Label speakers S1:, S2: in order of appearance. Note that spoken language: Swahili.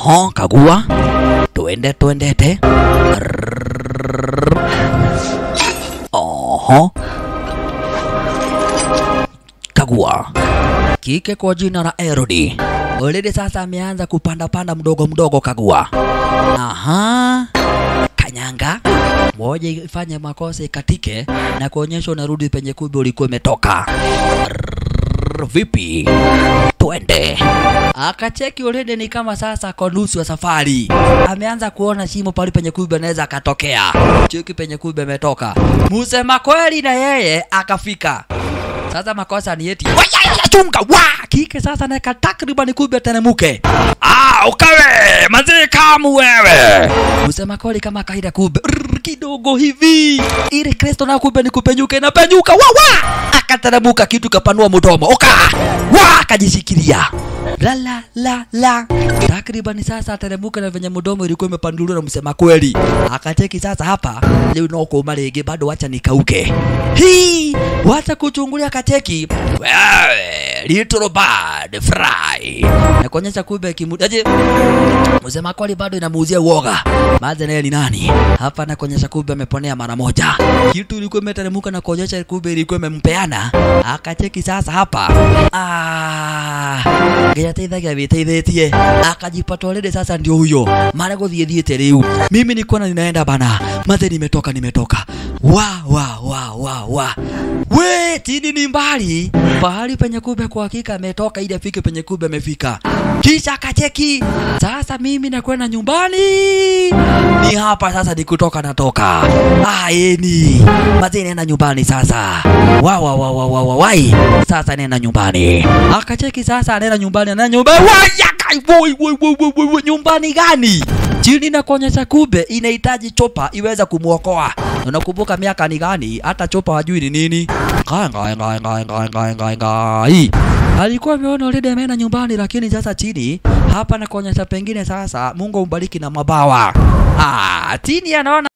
S1: Oho, kagua. Tuendete. Oho. Kagua. Kike kwa jina la Erodi. Already sasa ameanza kupanda mdogo kagua. Aha. Kanyanga. Moja ifanye makosa ikatike na kuonyesha unarudi penye kumbe ulikuwa umetoka. Vipi? Twende. Akacheki already ni kama sasa kwa nusu ya safari. Ameanza kuona shimo pale penye kumbe anaweza akatokea. Cheki penye kumbe ametoka. Musema kweli na yeye akafika. Sasa makosa ni eti chunga wa kike sasa na takriban kumbe tenemuke. Ukawe mazee kamu wewe. Musema kweli kama kaida kumbe kidogo hivi. Ile Kristo na kumbe ni kupenyuke na penyuka wa akateremuka kitu kapanua mdomo. Akajishikilia. La. Takriban sasa ateremuka na venye mdomo ilikuwa imepanduliwa na Musema kweli. Akacheki sasa hapa leo noko marege bado acha nikauke. Wacha kuchungulia kacheki. Little bird fry. Na kuonyesha kumbe kimudaje. Musema kweli bado inamuuzia uoga. Maze naye ni nani? Hapa na kuonyesha kumbe ameponea mara moja. Kitu ilikuwa imeteremuka na kuonyesha kumbe ilikuwa imempeana. Akacheki sasa hapa. Geyateithagia viteithĩtie. Akajipata already sasa ndio huyo. Mara gothiethiete riu. Mimi niko na ninaenda bana. Maze nimetoka. Wa. We, tini ni mbali. Pahali penye kumbe kwa hakika ametoka ili afike penye kumbe amefika. Kisha akacheki. Sasa mimi nakwenda nyumbani. Ni hapa sasa nikutoka natoka. Yeni. Maze nenda nyumbani sasa. Wai. Sasa nenda nyumbani. Akacheki sasa nenda nyumbani. Nyumbani gani? Chini na kuonyesha kumbe inahitaji chopa iweza kumuokoa. Unakumbuka miaka ni gani? Hata chopa hajui ni nini. Alikuwa ameona already ameenda nyumbani lakini sasa chini hapa na kuonyesha pengine sasa Mungu umbariki na mabawa. Chini anaona